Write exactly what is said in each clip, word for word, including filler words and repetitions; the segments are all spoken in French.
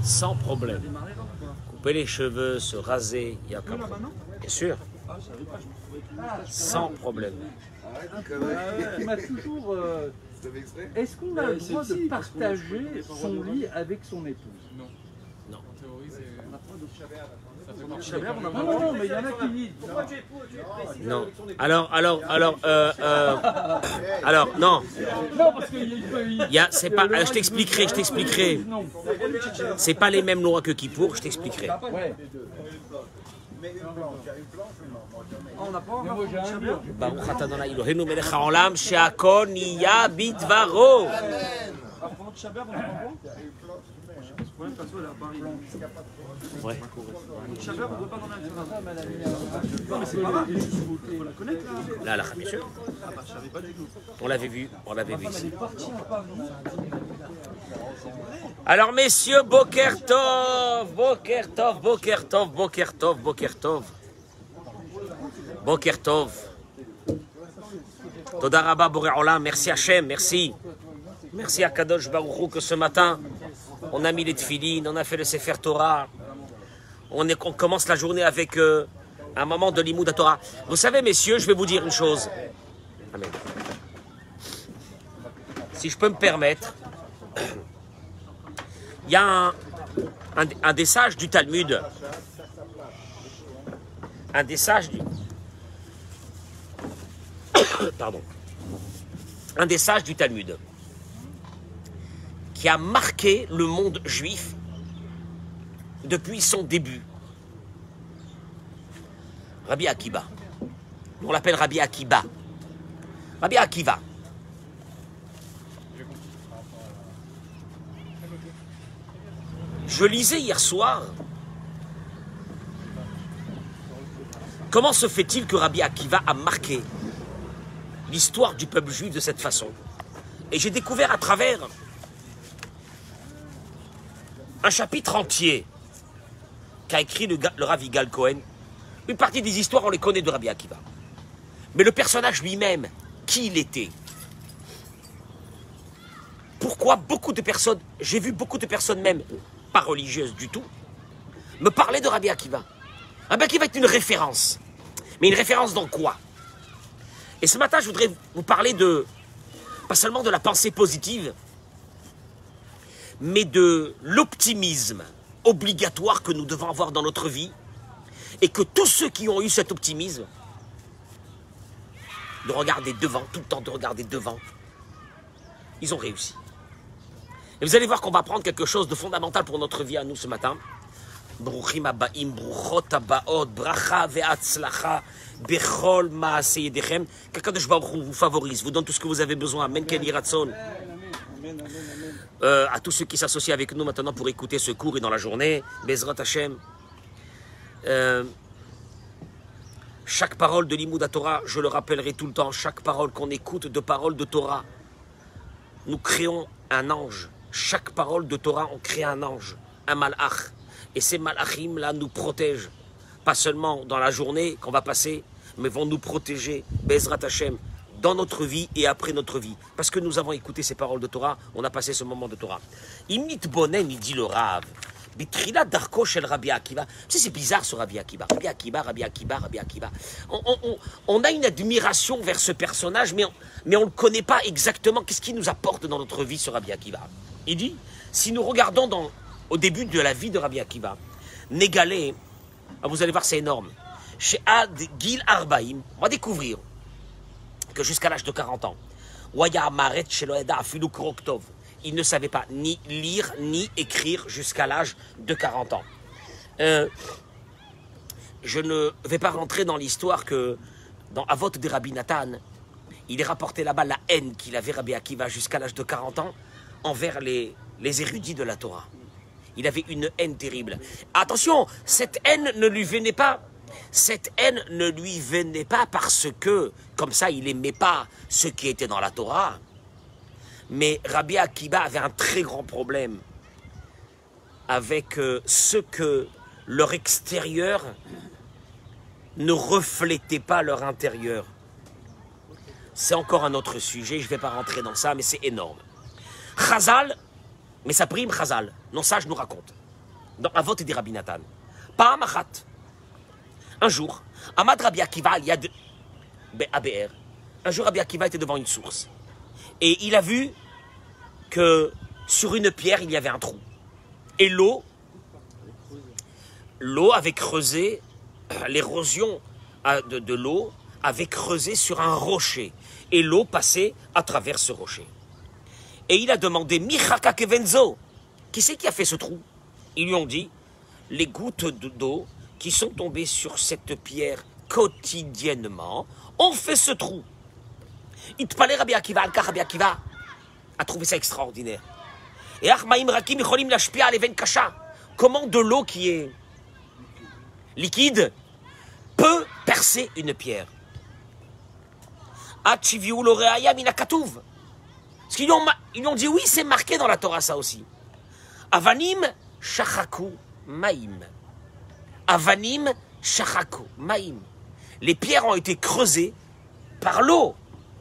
sans problème. Couper les cheveux, se raser, il y a aucun problème. Bien sûr. Sans problème. Il m'a toujours... Euh... Est-ce qu'on a le droit de partager son lit avec son épouse? Non. Non. Non, non, non, mais il y en a qui disent. Non. Alors, alors, alors, euh, euh, alors, non. Non, parce qu'il Il y a, c'est pas. Je t'expliquerai, je t'expliquerai. C'est pas les mêmes lois que Kippour, je t'expliquerai. Ouais. On n'a pas. Moi j'ai un mur. Baruch atah Adonai Eloheinu melech haolam she'akol niya bidvaro. Ouais. Là, là, bien sûr. On l'avait vu, on l'avait vu ici. Alors, messieurs, Boker Tov, Boker Tov, Boker Tov, Boker Tov, Boker Tov. Boker Tov. Toda Rabba Boré Olam, merci Hachem, merci. Merci à Kadosh Baruch Hu que ce matin, on a mis les tefilines, on a fait le Sefer Torah. On, est, on commence la journée avec euh, un moment de l'Imoud Torah. Vous savez, messieurs, je vais vous dire une chose. Amen. Si je peux me permettre, il y a un, un, un des sages du Talmud, un des sages du... Pardon. Un des sages du Talmud qui a marqué le monde juif depuis son début. Rabbi Akiva. On l'appelle Rabbi Akiva. Rabbi Akiva. Je lisais hier soir. Comment se fait-il que Rabbi Akiva a marqué l'histoire du peuple juif de cette façon? Et j'ai découvert à travers un chapitre entier qu'a écrit le, le Rav Yigal Cohen. Une partie des histoires, on les connaît de Rabbi Akiva. Mais le personnage lui-même, qui il était? Pourquoi beaucoup de personnes, j'ai vu beaucoup de personnes même, pas religieuses du tout, me parler de Rabbi Akiva. Rabbi Akiva est une référence. Mais une référence dans quoi? Et ce matin, je voudrais vous parler de, pas seulement de la pensée positive, mais de l'optimisme obligatoire que nous devons avoir dans notre vie, et que tous ceux qui ont eu cet optimisme, de regarder devant, tout le temps de regarder devant, ils ont réussi. Et vous allez voir qu'on va apprendre quelque chose de fondamental pour notre vie à nous ce matin. Bruchim habaim, bruchot habaot, bracha ve'atzlacha, bechol ma'aseh yedechem. Qu'Akadosh Baruch Hu vous favorise, vous donne tout ce que vous avez besoin. Amen ken yirah ratzon. Euh, à tous ceux qui s'associent avec nous maintenant pour écouter ce cours et dans la journée, Bezrat Hashem. Euh, chaque parole de l'Imoud Torah, je le rappellerai tout le temps, chaque parole qu'on écoute de parole de Torah, nous créons un ange. Chaque parole de Torah, on crée un ange, un malach. Et ces malachim là nous protègent, pas seulement dans la journée qu'on va passer, mais vont nous protéger, Bezrat Hashem, dans notre vie et après notre vie. Parce que nous avons écouté ces paroles de Torah, on a passé ce moment de Torah. Imnit bonen, il dit le Rav. Bitrila darko shel Rabbi Akiva. C'est bizarre ce Rabbi Akiva. Rabbi Akiva, Rabbi Akiva, Rabbi Akiva. On, on, on, on a une admiration vers ce personnage, mais on mais on ne connaît pas exactement qu'est-ce qu'il nous apporte dans notre vie, ce Rabbi Akiva. Il dit, si nous regardons dans, au début de la vie de Rabbi Akiva, Négalé, vous allez voir, c'est énorme. Chez Ad Gil Arbaim, on va découvrir que jusqu'à l'âge de quarante ans, il ne savait pas ni lire ni écrire jusqu'à l'âge de quarante ans. Euh, je ne vais pas rentrer dans l'histoire que dans Avot de Rabbi Nathan, il est rapporté là-bas la haine qu'il avait Rabbi Akiva jusqu'à l'âge de quarante ans envers les, les érudits de la Torah. Il avait une haine terrible. Attention, cette haine ne lui venait pas Cette haine ne lui venait pas parce que, comme ça, il n'aimait pas ce qui était dans la Torah. Mais Rabbi Akiva avait un très grand problème avec euh, ce que leur extérieur ne reflétait pas leur intérieur. C'est encore un autre sujet, je ne vais pas rentrer dans ça, mais c'est énorme. Chazal, mais ça prime Chazal, non ça je nous raconte. dans Avot et des Rabbi Nathan. Pa'am achat. Un jour, Amad Rabbi Akiva al yad be'aber. Un jour, Rabbi Akiva était devant une source. Et il a vu que sur une pierre, il y avait un trou. Et l'eau, l'eau avait creusé, l'érosion de, de l'eau avait creusé sur un rocher. Et l'eau passait à travers ce rocher. Et il a demandé, Michaka Kevenzo, qui c'est qui a fait ce trou? Ils lui ont dit, les gouttes d'eau qui sont tombées sur cette pierre quotidiennement ont fait ce trou. Il te parlait Rabbi Akiva, Al-Ka Rabbi Akiva a trouvé ça extraordinaire. Et Achmaim Rakim Icholim Lashpia Aleven Kasha. Comment de l'eau qui est liquide peut percer une pierre? Achiviou Loreaya Minakatouv. Parce qu'ils lui ont, ils lui ont dit oui, c'est marqué dans la Torah ça aussi. Avanim Shachaku Maïm. Avanim Shachaku Maïm. Les pierres ont été creusées par l'eau.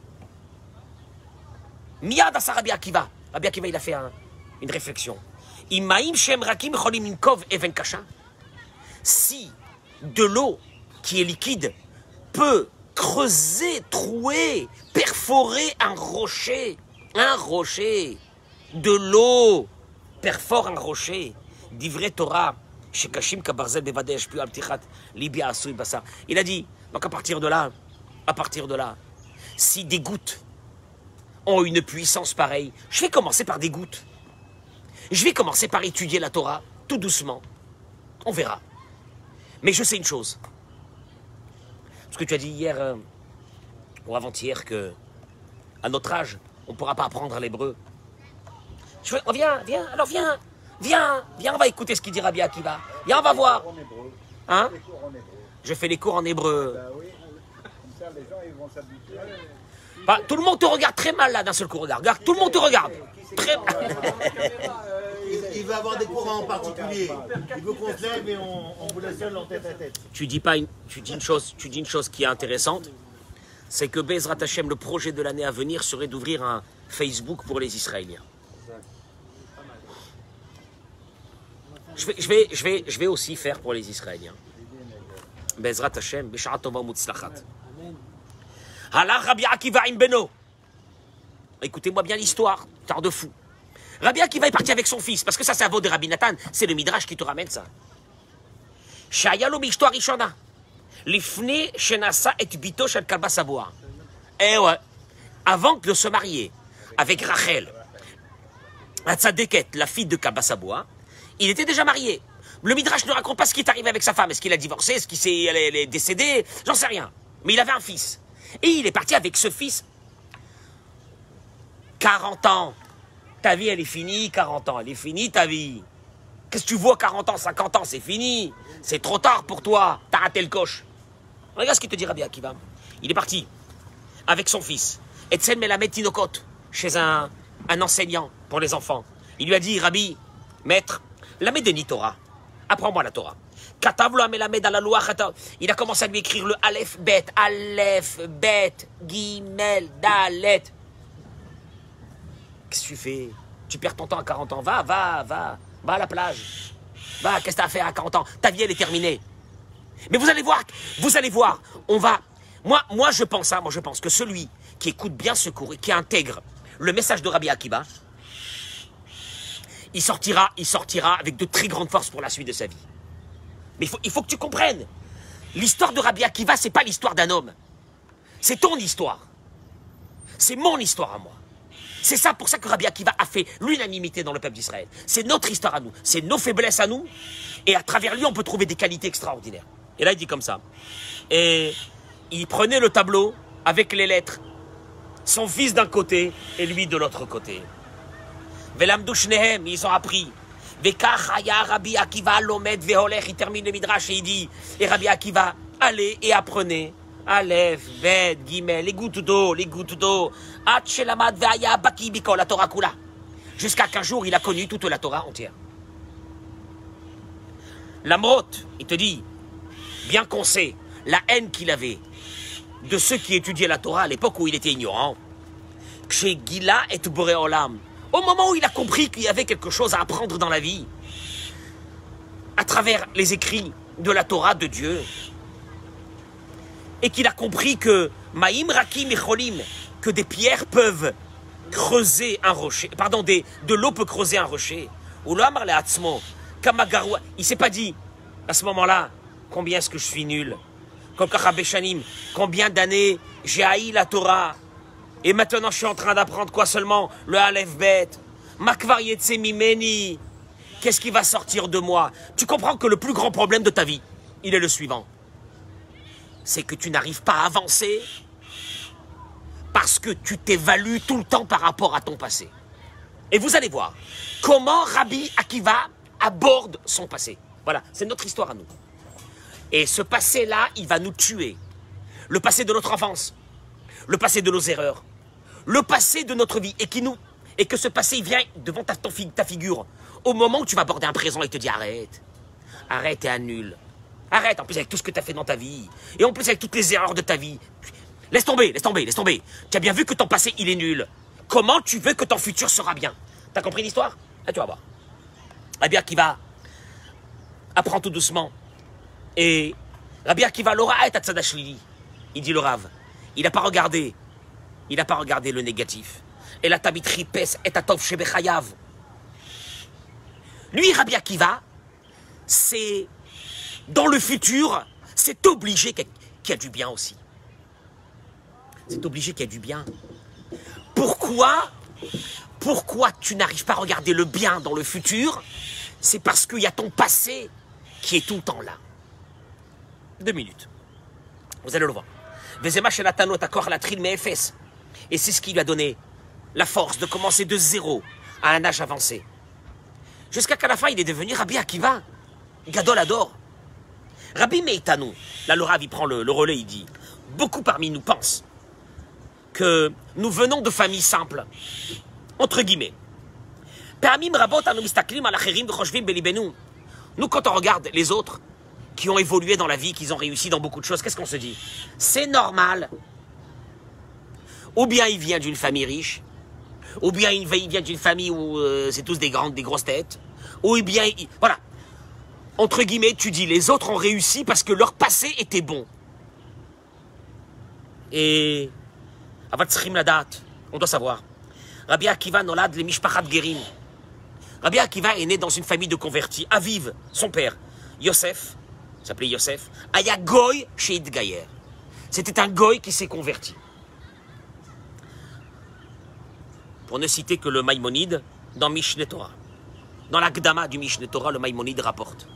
Miyad asa Rabbi Akiva. Rabbi Akiva, il a fait un, une réflexion. Imaim shem rakim cholim inkov even kasha. Si de l'eau qui est liquide peut creuser, trouer, perforer un rocher, un rocher, de l'eau perfore un rocher, d'ivrei Torah, shekashim kabarzel bevadeh yashpiu al ptichat libi asui basar. Il a dit, donc à partir de là, à partir de là, si des gouttes ont une puissance pareille, je vais commencer par des gouttes. Je vais commencer par étudier la Torah, tout doucement. On verra. Mais je sais une chose. Parce que tu as dit hier, euh, ou avant-hier, que à notre âge, on ne pourra pas apprendre l'hébreu. Je vais, oh, viens, viens, alors viens, viens, viens, on va écouter ce qu'il dit Rabbi Akiva. Viens, on va voir. Hein? Je fais les cours en hébreu. Ben oui. Comme ça, les gens, ils vont s'habituer. Bah, tout le monde te regarde très mal là d'un seul coup. Regarde, regarde, tout le monde te regarde. Très mal. Il veut avoir des cours en particulier. Il veut qu'on se lève et on, on vous laisse seul en tête à tête. Tu dis pas une, tu dis une chose, tu dis une chose qui est intéressante, c'est que Bezrat Hashem, le projet de l'année à venir serait d'ouvrir un Facebook pour les Israéliens. Je vais, je vais, je vais, je vais aussi faire pour les Israéliens. Bezrat Hashem, B'shara tova mutzlachat. Allah Rabbi Akiva im beno. Écoutez-moi bien l'histoire, tard de fou. Rabbi Akiva est parti avec son fils, parce que ça, ça vaut de Rabbi Nathan, c'est le Midrash qui te ramène ça. Shayalo mishto rishona. Lifne shenasa et bito shel kalba saboa. Eh ouais, avant de se marier avec Rachel, Hatzadeket, la fille de Kalba Saboa, il était déjà marié. Le Midrash ne raconte pas ce qui est arrivé avec sa femme. Est-ce qu'il a divorcé? Est-ce qu'il s'est, elle est décédée? J'en sais rien. Mais il avait un fils. Et il est parti avec ce fils. quarante ans. Ta vie, elle est finie. quarante ans, elle est finie, ta vie. Qu'est-ce que tu vois, quarante ans, cinquante ans, c'est fini. C'est trop tard pour toi. T'as raté le coche. Regarde ce qu'il te dit Rabbi Akiva. Il est parti avec son fils. Etzel Melamed Tinokot, chez un, un enseignant pour les enfants. Il lui a dit, Rabbi, maître, Lamedeni Torah. Apprends-moi la Torah. Il a commencé à lui écrire le Aleph Bet, Aleph Bet, Gimel, Dalet. Qu'est-ce que tu fais? Tu perds ton temps à quarante ans. Va, va, va. Va à la plage. Va, qu'est-ce que tu as à faire à quarante ans? Ta vie, elle est terminée. Mais vous allez voir, vous allez voir, on va... Moi, moi je pense, hein, moi je pense que celui qui écoute bien ce cours et qui intègre le message de Rabbi Akiva, il sortira, il sortira avec de très grandes forces pour la suite de sa vie. Mais il faut, il faut que tu comprennes. L'histoire de Rabbi Akiva, c'est pas l'histoire d'un homme. C'est ton histoire. C'est mon histoire à moi. C'est ça pour ça que Rabbi Akiva a fait l'unanimité dans le peuple d'Israël. C'est notre histoire à nous. C'est nos faiblesses à nous. Et à travers lui, on peut trouver des qualités extraordinaires. Et là, il dit comme ça. Et il prenait le tableau avec les lettres. Son fils d'un côté et lui de l'autre côté. Velamdu shnehem, ils ont appris. Vekach haya Rabbi Akiva lomed veholech, il termine le midrash et il dit, et Rabbi Akiva, allez et apprenez. Aleph, Bet, Gimel, les gouttes d'eau, les gouttes d'eau. At shelamad ve'aya baki biko, la Torah kula. Jusqu'à qu'un jour, il a connu toute la Torah entière. Lamrot, il te dit, bien qu'on sait la haine qu'il avait de ceux qui étudiaient la Torah à l'époque où il était ignorant, chez Gila et Boré Olam, au moment où il a compris qu'il y avait quelque chose à apprendre dans la vie, travers les écrits de la Torah de Dieu, et qu'il a compris que Maïm Rakim Echolim, que des pierres peuvent creuser un rocher, pardon, des, de l'eau peut creuser un rocher. Ou l'Amar le Hatzmo, Kamagarou, il s'est pas dit à ce moment-là combien est-ce que je suis nul, combien d'années j'ai haï la Torah, et maintenant je suis en train d'apprendre quoi seulement, le Aleph Bet, Makvar Yetse Mimeni, qu'est-ce qui va sortir de moi? Tu comprends que le plus grand problème de ta vie, il est le suivant. C'est que tu n'arrives pas à avancer parce que tu t'évalues tout le temps par rapport à ton passé. Et vous allez voir comment Rabbi Akiva aborde son passé. Voilà, c'est notre histoire à nous. Et ce passé-là, il va nous tuer. Le passé de notre enfance, le passé de nos erreurs, le passé de notre vie, et, qui nous, et que ce passé il vient devant ta, ton, ta figure. Au moment où tu vas aborder un présent, il te dit arrête, arrête, t'es un nul. Arrête, en plus avec tout ce que tu as fait dans ta vie, et en plus avec toutes les erreurs de ta vie. Laisse tomber, laisse tomber, laisse tomber. Tu as bien vu que ton passé, il est nul. Comment tu veux que ton futur sera bien? T'as compris l'histoire? Là, tu vas voir. Rabbi Akiva apprend tout doucement. Et Rabbi Akiva, l'ora est à tzadashlili. Il dit le Rav. Il n'a pas regardé. Il n'a pas regardé le négatif. Et la tabit ripes est à tov shebechayav. Lui, Rabbi Akiva, c'est dans le futur, c'est obligé qu'il y a du bien aussi. C'est obligé qu'il y ait du bien. Pourquoi? Pourquoi tu n'arrives pas à regarder le bien dans le futur? C'est parce qu'il y a ton passé qui est tout le temps là. Deux minutes. Vous allez le voir. Et c'est ce qui lui a donné la force de commencer de zéro à un âge avancé. Jusqu'à qu'à la fin, il est devenu Rabbi Akiva. Gadol adore. Rabbi Meitanu, là le Rav il prend le, le relais, il dit, beaucoup parmi nous pensent que nous venons de familles simples, entre guillemets. Nous, quand on regarde les autres qui ont évolué dans la vie, qui ont réussi dans beaucoup de choses, qu'est-ce qu'on se dit? C'est normal. Ou bien il vient d'une famille riche, ou bien il vient d'une famille où euh, c'est tous des grandes, des grosses têtes, ou bien, il... voilà. Entre guillemets, tu dis, les autres ont réussi parce que leur passé était bon. Et... Avatsrim la date, on doit savoir. Rabbi Akiva nolad le mishpachat gerim. Rabbi Akiva est né dans une famille de convertis. Aviv, son père, Yosef, s'appelait Yosef, Aya Goy chez Gayer. C'était un Goy qui s'est converti. Pour ne citer que le Maïmonide dans Mishneh Torah. Dans la Gdama du Mishneh Torah, le Maïmonide rapporte.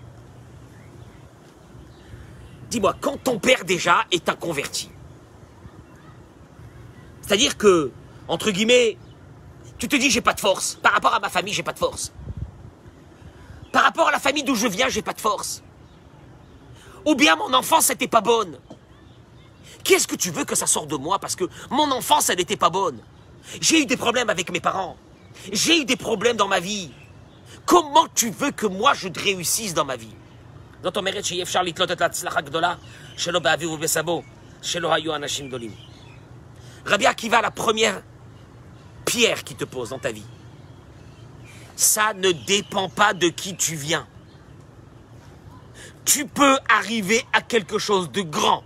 Dis-moi, quand ton père déjà est un converti, c'est-à-dire que, entre guillemets, tu te dis j'ai pas de force. Par rapport à ma famille, j'ai pas de force. Par rapport à la famille d'où je viens, j'ai pas de force. Ou bien mon enfance n'était pas bonne. Qu'est-ce que tu veux que ça sorte de moi? Parce que mon enfance, elle n'était pas bonne. J'ai eu des problèmes avec mes parents. J'ai eu des problèmes dans ma vie. Comment tu veux que moi je réussisse dans ma vie? Dans ton mérite, chez Yefchar Litlot et la Tzlachak Gdola, chez l'Obavi ou Besabo, chez l'Ohayu Anashim Dolim. Rabbi Akiva, la première pierre qui te pose dans ta vie, ça ne dépend pas de qui tu viens. Tu peux arriver à quelque chose de grand.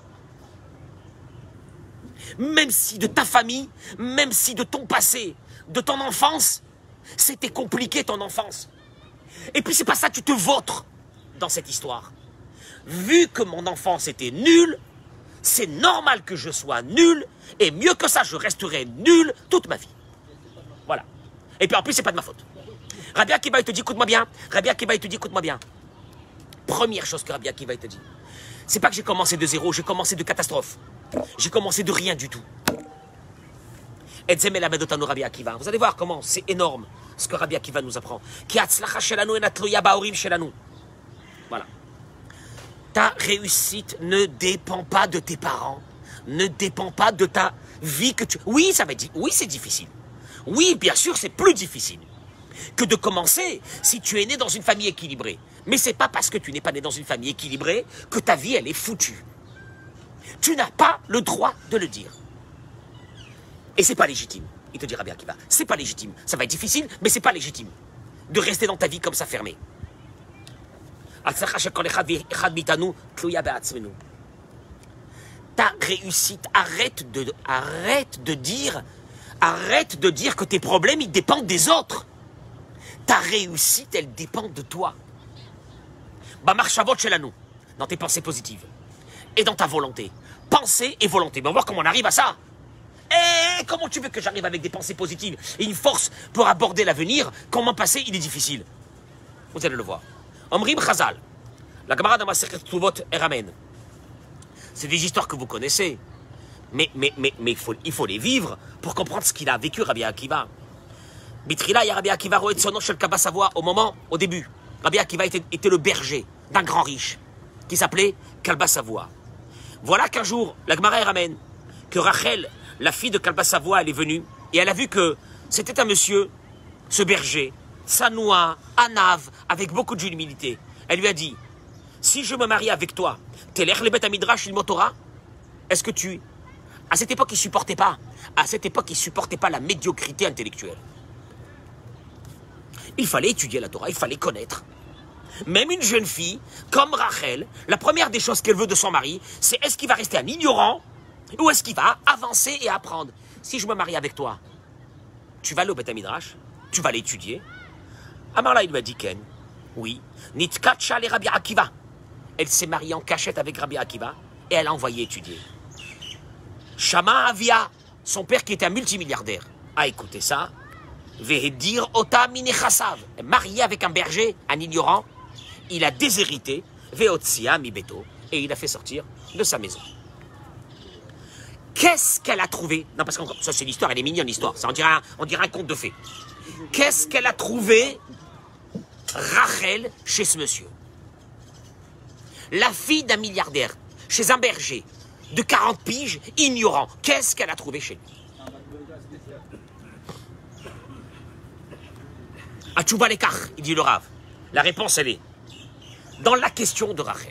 Même si de ta famille, même si de ton passé, de ton enfance, c'était compliqué ton enfance. Et puis c'est pas ça, tu te vautres dans cette histoire. Vu que mon enfance était nulle, c'est normal que je sois nul, et mieux que ça, je resterai nul toute ma vie. Voilà. Et puis en plus, c'est pas de ma faute. Rabbi Akiva, il te dit, écoute-moi bien. Rabbi Akiva, il te dit, écoute-moi bien. Première chose que Rabbi Akiva, il te dit, c'est pas que j'ai commencé de zéro, j'ai commencé de catastrophe. J'ai commencé de rien du tout. Rabbi Akiva. Vous allez voir comment c'est énorme ce que Rabbi Akiva nous apprend. Voilà. Ta réussite ne dépend pas de tes parents, ne dépend pas de ta vie que tu... Oui, ça va être... Oui, c'est difficile. Oui, bien sûr, c'est plus difficile que de commencer si tu es né dans une famille équilibrée. Mais c'est pas parce que tu n'es pas né dans une famille équilibrée que ta vie, elle est foutue. Tu n'as pas le droit de le dire. Et c'est pas légitime. Il te dira bien Akiva. C'est pas légitime. Ça va être difficile, mais c'est pas légitime de rester dans ta vie comme ça fermée. Ta réussite, arrête de, arrête de dire, arrête de dire que tes problèmes, ils dépendent des autres. Ta réussite, elle dépend de toi. Bah, marche à votre chez nous, dans tes pensées positives et dans ta volonté. Pensée et volonté. Mais on va voir comment on arrive à ça. Et comment tu veux que j'arrive avec des pensées positives et une force pour aborder l'avenir? Comment passer, il est difficile. Vous allez le voir. Omrim Chazal, la camarade de Masechet Ketuvot, elle ramène. C'est des histoires que vous connaissez. Mais, mais, mais, mais il, faut, il faut les vivre pour comprendre ce qu'il a vécu, Rabbi Akiva. Bitrila, il y a Rabbi Akiva Roet Sono Shel Kaba Savoie au moment, au début. Rabbi Akiva était, était le berger d'un grand riche qui s'appelait Kalba Savoie. Voilà qu'un jour, la Gemara ramène que Rachel, la fille de Kalba Savoie, elle est venue et elle a vu que c'était un monsieur, ce berger, Sanoua, Anav, avec beaucoup d'humilité. Elle lui a dit, si je me marie avec toi, Telech le Bet Amidrash il Motora, est-ce que tu... À cette époque, il ne supportait pas. À cette époque, il ne supportait pas la médiocrité intellectuelle. Il fallait étudier la Torah, il fallait connaître. Même une jeune fille, comme Rachel, la première des choses qu'elle veut de son mari, c'est est-ce qu'il va rester un ignorant ou est-ce qu'il va avancer et apprendre. Si je me marie avec toi, tu vas aller au Beth Midrash, tu vas l'étudier. Amarla, il lui a dit Ken, oui, Nitkacha le Rabbi Akiva. Elle s'est mariée en cachette avec Rabbi Akiva et elle a envoyé étudier. Shama Avia, son père qui était un multimilliardaire, a écouté ça. Vehedir Ota Minechasav, marié avec un berger, un ignorant, il a déshérité, Veotsia mi beto, et il a fait sortir de sa maison. Qu'est-ce qu'elle a trouvé? Non, parce que ça c'est l'histoire, elle est mignonne l'histoire, ça on dirait, un, on dirait un conte de fées. Qu'est-ce qu'elle a trouvé, Rachel, chez ce monsieur? La fille d'un milliardaire, chez un berger, de quarante piges, ignorant. Qu'est-ce qu'elle a trouvé chez lui? Atchouba lekach, il dit le Rav. La réponse, elle est dans la question de Rachel.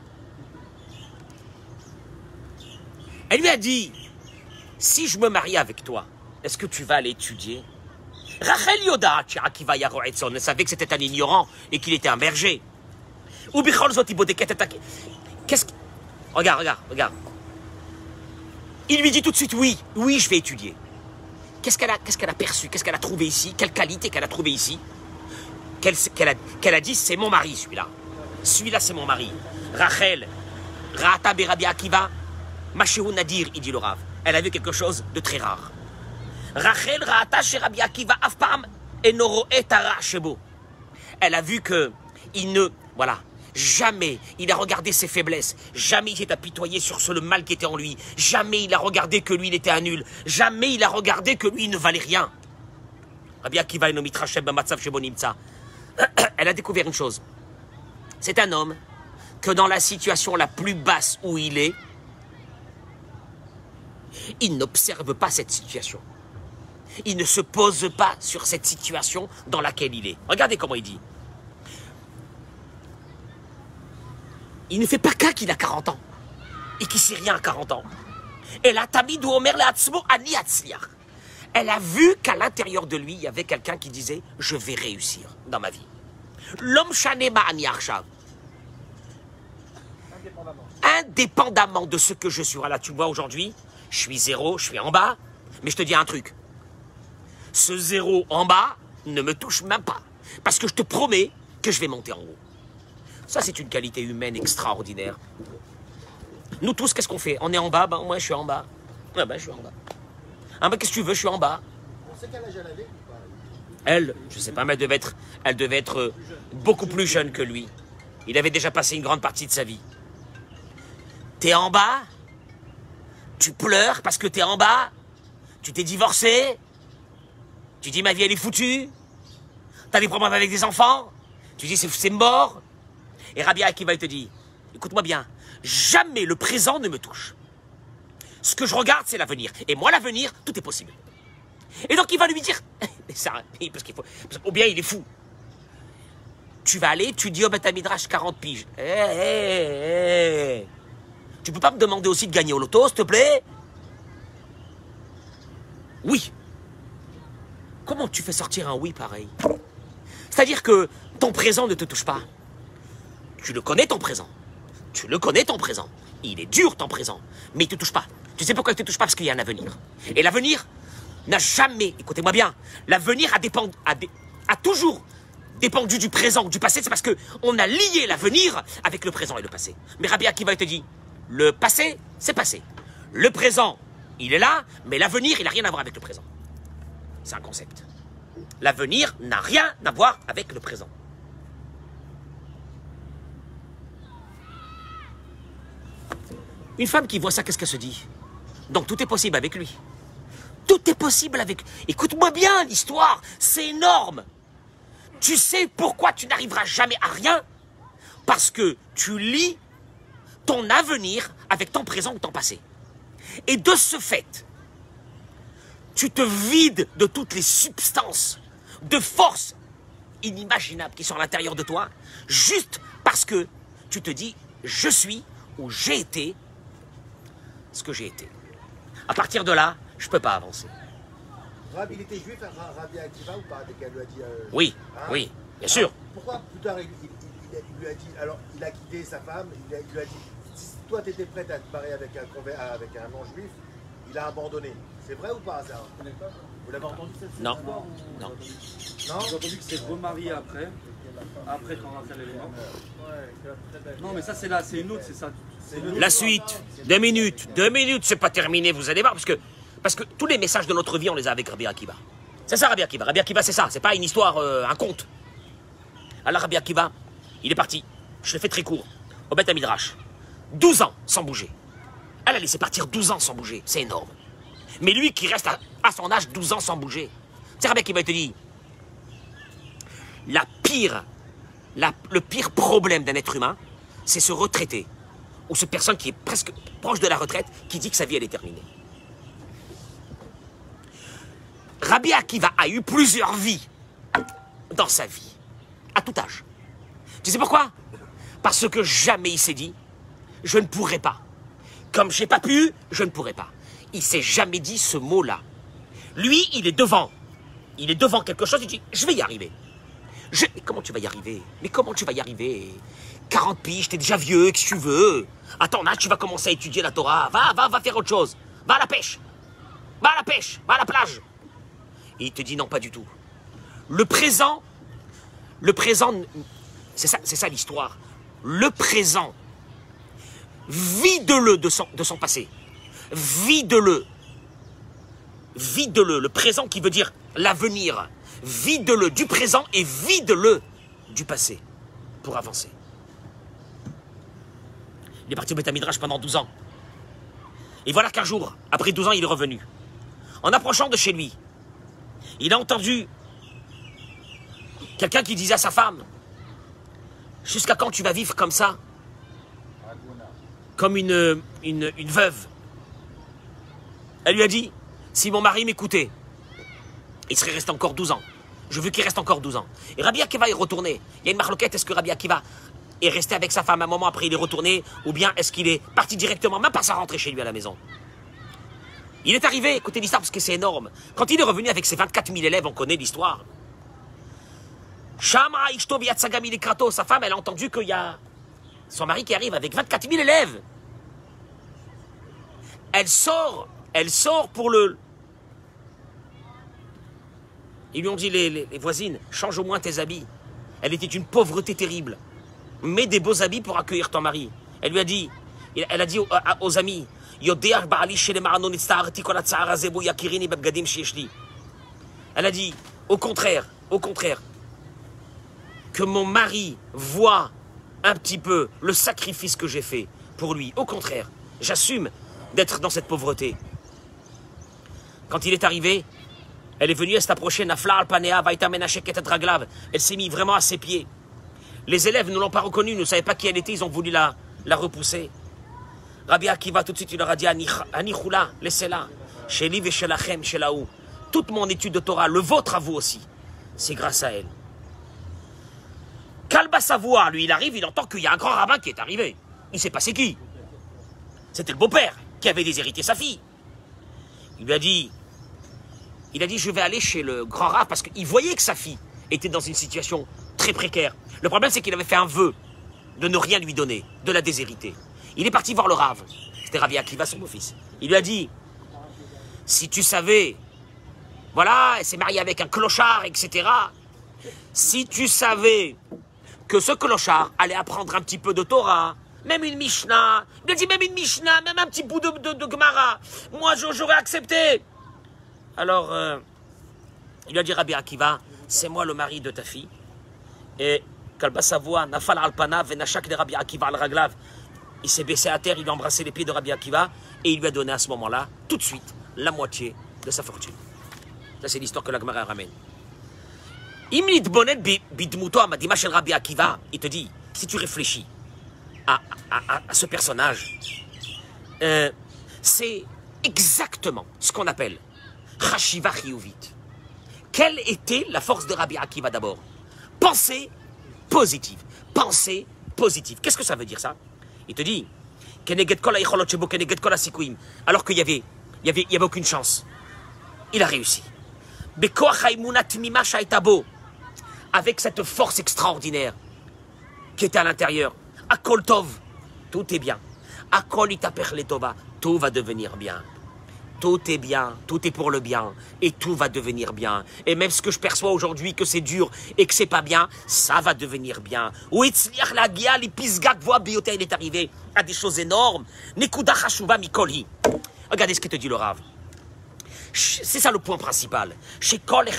Elle lui a dit, si je me marie avec toi, est-ce que tu vas aller étudier? Rachel Yoda, Akiva Yaroetson, elle savait que c'était un ignorant et qu'il était un berger. Ou Bichol Zotibodeket. Qu'est-ce que... Regarde, regarde, regarde. Il lui dit tout de suite, oui, oui, je vais étudier. Qu'est-ce qu'elle a, qu'est-ce qu'elle a perçu? Qu'est-ce qu'elle a trouvé ici? Quelle qualité qu'elle a trouvé ici? Qu'elle qu'elle a, qu'elle a dit, c'est mon mari, celui-là. Celui-là, c'est mon mari. Rachel, Ra'ata Berabi Akiva, Mashéou Nadir, il dit le Rav. Elle a vu quelque chose de très rare. Rachel, Ra'ata Sherabi Akiva, Afpam, Enoro Etara Shebo. Elle a vu que, il ne, voilà, jamais il a regardé ses faiblesses. Jamais il s'est apitoyé sur ce, le mal qui était en lui. Jamais il a regardé que lui, il était un nul. Jamais il a regardé que lui, il ne valait rien. Rabbi Akiva eno mitrashem b'matzav shebo nimtza. Elle a découvert une chose. C'est un homme que dans la situation la plus basse où il est, il n'observe pas cette situation. Il ne se pose pas sur cette situation dans laquelle il est. Regardez comment il dit. Il ne fait pas qu'un qu'il a quarante ans et qu'il ne sait rien à quarante ans. Elle a tamid ou omer le'atzmo ani atzliach. Elle a vu qu'à l'intérieur de lui, il y avait quelqu'un qui disait « Je vais réussir dans ma vie. » L'homme chanema ani arshav. Indépendamment de ce que je suis. Voilà, tu vois aujourd'hui, je suis zéro, je suis en bas, mais je te dis un truc. Ce zéro en bas ne me touche même pas. Parce que je te promets que je vais monter en haut. Ça, c'est une qualité humaine extraordinaire. Nous tous, qu'est-ce qu'on fait? On est en bas, ben moi je suis en bas. Ah ben je suis en bas. Ah ben qu'est-ce que tu veux, je suis en bas. On sait quel âge elle avait ou pas? Elle, je sais pas, mais elle devait être, elle devait être beaucoup plus jeune que lui. Il avait déjà passé une grande partie de sa vie. T'es en bas, tu pleures parce que t'es en bas, tu t'es divorcé, tu dis ma vie elle est foutue, t'as des problèmes avec des enfants, tu dis c'est mort. Et Rabbi Akiva te dit, écoute-moi bien, jamais le présent ne me touche. Ce que je regarde, c'est l'avenir. Et moi, l'avenir, tout est possible. Et donc, il va lui dire, ça, parce qu'il faut, ou bien il est fou. Tu vas aller, tu dis au Beth Midrash quarante piges. Hé, hé, hé. Tu peux pas me demander aussi de gagner au loto, s'il te plaît? Oui. Comment tu fais sortir un oui pareil? C'est-à-dire que ton présent ne te touche pas. Tu le connais ton présent. Tu le connais ton présent. Il est dur ton présent. Mais il ne te touche pas. Tu sais pourquoi il ne te touche pas? Parce qu'il y a un avenir. Et l'avenir n'a jamais, écoutez-moi bien, l'avenir a, dépend, a, dé, a toujours dépendu du présent ou du passé. C'est parce qu'on a lié l'avenir avec le présent et le passé. Mais Rabbi Akiva te dit, le passé, c'est passé. Le présent, il est là, mais l'avenir, il n'a rien à voir avec le présent. C'est un concept. L'avenir n'a rien à voir avec le présent. Une femme qui voit ça, qu'est-ce qu'elle se dit? Donc tout est possible avec lui. Tout est possible avec... Écoute-moi bien l'histoire, c'est énorme. Tu sais pourquoi tu n'arriveras jamais à rien? Parce que tu lis ton avenir avec ton présent ou ton passé. Et de ce fait, tu te vides de toutes les substances, de forces inimaginables qui sont à l'intérieur de toi, juste parce que tu te dis, je suis ou j'ai été ce que j'ai été. À partir de là, je ne peux pas avancer. Rabbi, il était juif, Rabbi Akiva ou pas? Dès qu'elle lui a dit... Euh... Oui, hein? Oui, bien sûr. Alors, pourquoi plus tard il, il, il, il lui a dit... Alors, il a quitté sa femme, il, a, il lui a dit, si toi tu étais prête à te marier avec un, avec un non-juif, il a abandonné. C'est vrai ou pas, ça? Vous l'avez entendu cette Non. histoire? Non. Non. J'ai entendu que c'est remarié après. Après, quand Rachel est morte. Non, mais ça, c'est là, c'est une autre, c'est ça. La suite, deux minutes, deux minutes, c'est pas terminé, vous allez voir, parce que, parce que tous les messages de notre vie, on les a avec Rabbi Akiva. C'est ça, Rabbi Akiva. Rabbi Akiva, c'est ça, c'est pas une histoire, euh, un conte. Alors, Rabbi Akiva, il est parti, je l'ai fait très court, au Beth Midrash. douze ans sans bouger. Elle a laissé partir douze ans sans bouger, c'est énorme. Mais lui qui reste à, à son âge douze ans sans bouger, c'est Rabbi Akiva, il te dit, la pire, la, le pire problème d'un être humain, c'est se retraiter. Ou cette personne qui est presque proche de la retraite, qui dit que sa vie, elle est terminée. Rabbi Akiva a eu plusieurs vies dans sa vie, à tout âge. Tu sais pourquoi? Parce que jamais il s'est dit, je ne pourrai pas. Comme je n'ai pas pu, je ne pourrai pas. Il s'est jamais dit ce mot-là. Lui, il est devant. Il est devant quelque chose, il dit, je vais y arriver. Je... Mais comment tu vas y arriver? Mais comment tu vas y arriver? quarante piges, t'es déjà vieux, qu'est-ce que tu veux? À ton âge, tu vas commencer à étudier la Torah. Va, va, va faire autre chose. Va à la pêche. Va à la pêche. Va à la plage. Et il te dit non, pas du tout. Le présent, le présent, c'est ça, c'est ça l'histoire. Le présent, vide-le de son, de son passé. Vide-le. Vide-le. Le présent qui veut dire l'avenir. Vide-le du présent et vide-le du passé pour avancer. Il est parti au Beth Midrash pendant douze ans. Et voilà qu'un jour, après douze ans, il est revenu. En approchant de chez lui, il a entendu quelqu'un qui disait à sa femme, « Jusqu'à quand tu vas vivre comme ça? Comme une, une, une veuve. » Elle lui a dit, « Si mon mari m'écoutait, il serait resté encore douze ans. Je veux qu'il reste encore douze ans. » Et Rabbi Akiva est retourné. Il y a une marloquette, est-ce que Rabbi Akiva est resté avec sa femme un moment après il est retourné, ou bien est-ce qu'il est parti directement, même pas sans rentrer chez lui à la maison? Il est arrivé, écoutez l'histoire parce que c'est énorme. Quand il est revenu avec ses vingt-quatre mille élèves, on connaît l'histoire. Shama Ishto Biatsagami Likrato, sa femme, elle a entendu qu'il y a son mari qui arrive avec vingt-quatre mille élèves. Elle sort, elle sort pour le... Ils lui ont dit, les, les, les voisines, change au moins tes habits. Elle était une pauvreté terrible. Mets des beaux habits pour accueillir ton mari. Elle lui a dit, elle a dit aux, aux amis, elle a dit, au contraire, au contraire, que mon mari voit un petit peu le sacrifice que j'ai fait pour lui. Au contraire, j'assume d'être dans cette pauvreté. Quand il est arrivé, elle est venue, elle s'est approchée, elle s'est mise vraiment à ses pieds. Les élèves ne l'ont pas reconnue, ne savaient pas qui elle était, ils ont voulu la, la repousser. Rabbi Akiva, tout de suite, il leur a dit, Anichula, laissez-la, chez lui et chez lachem, chez là-haut. Toute mon étude de Torah, le vôtre à vous aussi, c'est grâce à elle. Kalba Savoie, lui, il arrive, il entend qu'il y a un grand rabbin qui est arrivé. Il ne sait pas c'est qui. C'était le beau-père qui avait déshérité sa fille. Il lui a dit, il a dit, je vais aller chez le grand rabbin parce qu'il voyait que sa fille était dans une situation très précaire. Le problème, c'est qu'il avait fait un vœu. de ne rien lui donner, de la déshériter. Il est parti voir le Rav. C'était Rabbi Akiva, son beau-fils. Il lui a dit, si tu savais, voilà, elle s'est mariée avec un clochard, et cetera. Si tu savais que ce clochard allait apprendre un petit peu de Torah, même une Mishnah, il a dit même une Mishnah, même un petit bout de, de, de Gemara, moi j'aurais accepté. Alors, euh, il lui a dit, Rabbi Akiva, c'est moi le mari de ta fille. Et Kalba Savoie, Nafal Alpana, Venachak de Rabbi Akiva al Raglav. Il s'est baissé à terre, il a embrassé les pieds de Rabbi Akiva et il lui a donné à ce moment-là, tout de suite, la moitié de sa fortune. Ça, c'est l'histoire que la Gemara ramène. Imlit Bonet Bidmuto Amadima Shel Rabbi Akiva, il te dit, si tu réfléchis à, à, à, à ce personnage, euh, c'est exactement ce qu'on appelle Chashiva Chiyuvit. Quelle était la force de Rabbi Akiva d'abord? Pensée positive. Pensée positive. Qu'est-ce que ça veut dire ça? Il te dit, alors qu'il y avait, il y avait, il y avait aucune chance. Il a réussi. Avec cette force extraordinaire qui était à l'intérieur. Akol tov, tout est bien. Akol itaper letova, tout va devenir bien. Tout est bien, tout est pour le bien, et tout va devenir bien. Et même ce que je perçois aujourd'hui, que c'est dur et que c'est pas bien, ça va devenir bien. Il est arrivé à des choses énormes. Regardez ce que te dit le Rav. C'est ça le point principal. Il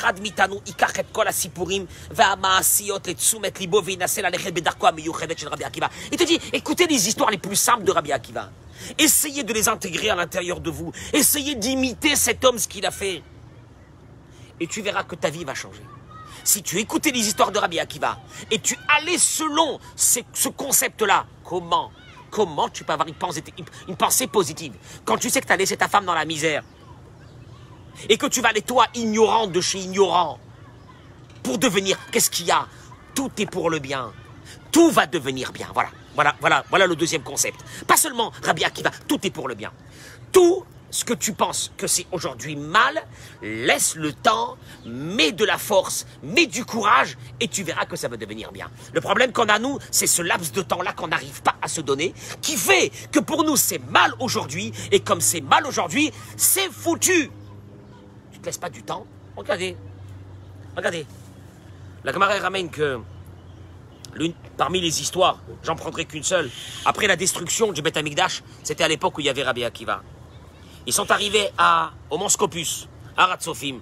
te dit, écoutez les histoires les plus simples de Rabbi Akiva. Essayez de les intégrer à l'intérieur de vous. Essayez d'imiter cet homme, ce qu'il a fait. Et tu verras que ta vie va changer. Si tu écoutais les histoires de Rabbi Akiva et tu allais selon ce, ce concept-là, comment, comment tu peux avoir une pensée, une pensée positive quand tu sais que tu as laissé ta femme dans la misère et que tu vas aller, toi, ignorant de chez ignorant, pour devenir, qu'est-ce qu'il y a? Tout est pour le bien. Tout va devenir bien. Voilà, voilà, voilà, voilà le deuxième concept. Pas seulement Rabbi Akiva, tout est pour le bien. Tout ce que tu penses que c'est aujourd'hui mal, laisse le temps, mets de la force, mets du courage, et tu verras que ça va devenir bien. Le problème qu'on a, nous, c'est ce laps de temps-là qu'on n'arrive pas à se donner, qui fait que pour nous, c'est mal aujourd'hui, et comme c'est mal aujourd'hui, c'est foutu. Tu te laisses pas du temps. Regardez, regardez. La Gemara ramène que l'une parmi les histoires, j'en prendrai qu'une seule. Après la destruction du Beth Amikdash, c'était à l'époque où il y avait Rabbi Akiva. Ils sont arrivés à, au Mont Scopus, à Ratzofim.